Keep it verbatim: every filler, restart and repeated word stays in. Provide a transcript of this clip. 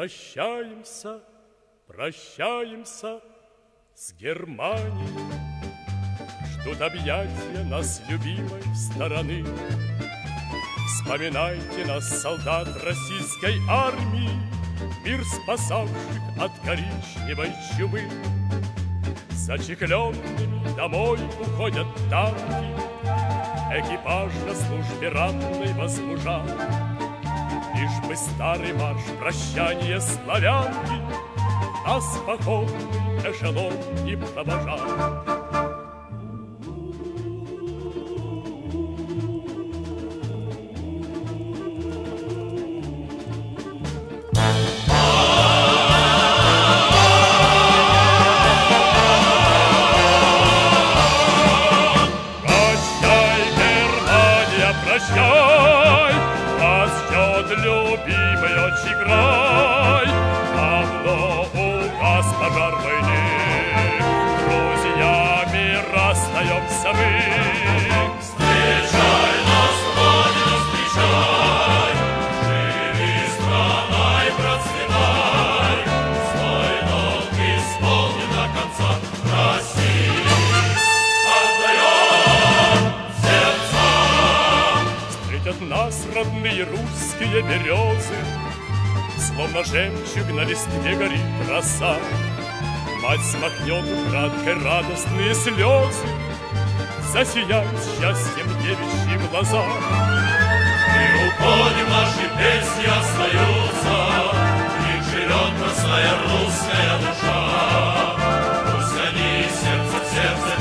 Прощаемся, прощаемся с Германией. Ждут объятия нас любимой стороны. Вспоминайте нас, солдат российской армии, мир спасавших от коричневой чумы. Зачекленными домой уходят танки, экипаж на службе ратной возмужа. Лишь бы старый марш прощания славянки нас походный эшелон не провожал. Прощай, нас ждет любимый отчий край. Давно угас пожар войны, друзьями расстаемся мы. Встречай нас, Родина, встречай, живи, страна, и процветай. Свой долг исполни до конца, России отдаем сердца. Встретят нас родные русские березы, словно жемчуг на листве горит роса. Мать смахнет украдкой радостные слезы, засияют счастьем девичьи глаза. Мы уходим, наши песни остаются, в них живет простая русская душа. Пусть они сердце в сердце